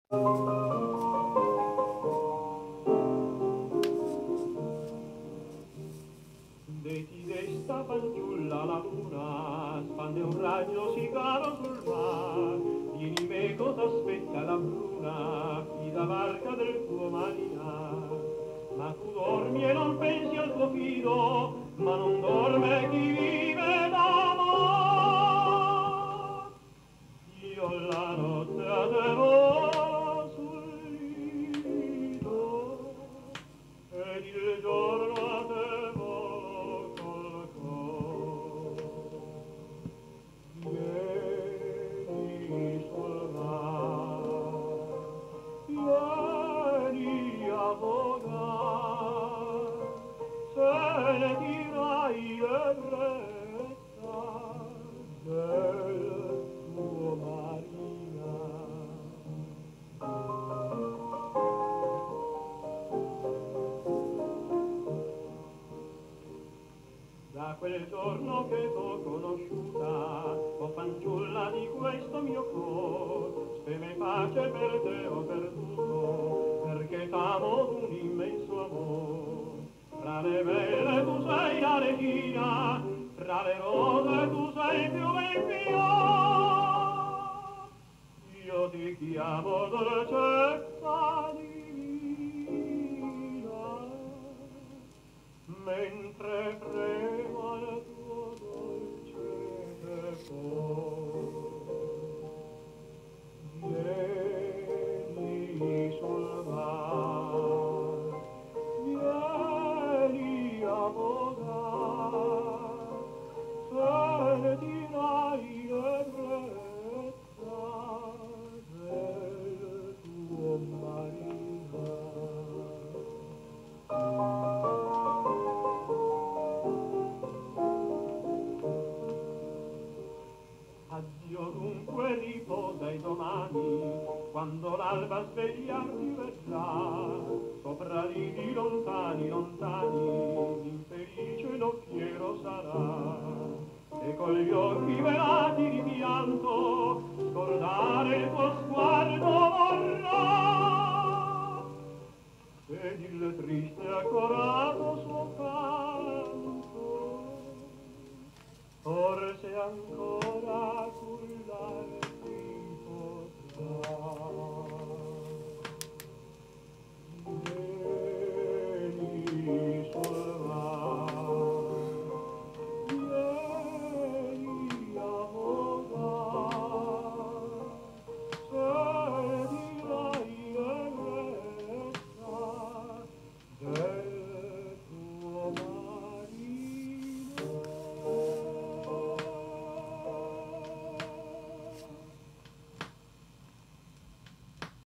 Vedi desta fanciulla la luna, spande un raggio sì caro sul mar. Vieni me cosa aspetta la bruna, fida barca del tuo marinar. Ma tu dormi e non pensi al tuo fido, ma non dorme chi vive d'amor. Io la notte adevo sul lido ed il giorno adevo col cor. Vieni sul mar, vieni a vogar, se ne dirai l'ebbrezza del tuo Marina. Da quel giorno che t'ho conosciuta, o fanciulla di questo mio cor, speme pace per te ho perduto, perché t'amo d'un immenso amor. Fra le belle tu sei la regina, fra le rose tu sei più bel fior. Io ti chiamo dolcezza divina, mentre prema il tuo dolce cuore. Vieni sul mar, vieni a vogar, sentirai l'ebbrezza del tuo Marina. Addio dunque riposa e domani, quando l'alba svegliarti vedrà, sopra lidi lontani, lontani, infelice nocchiero sarà. E con gli occhi velati di pianto, scordare il tuo sguardo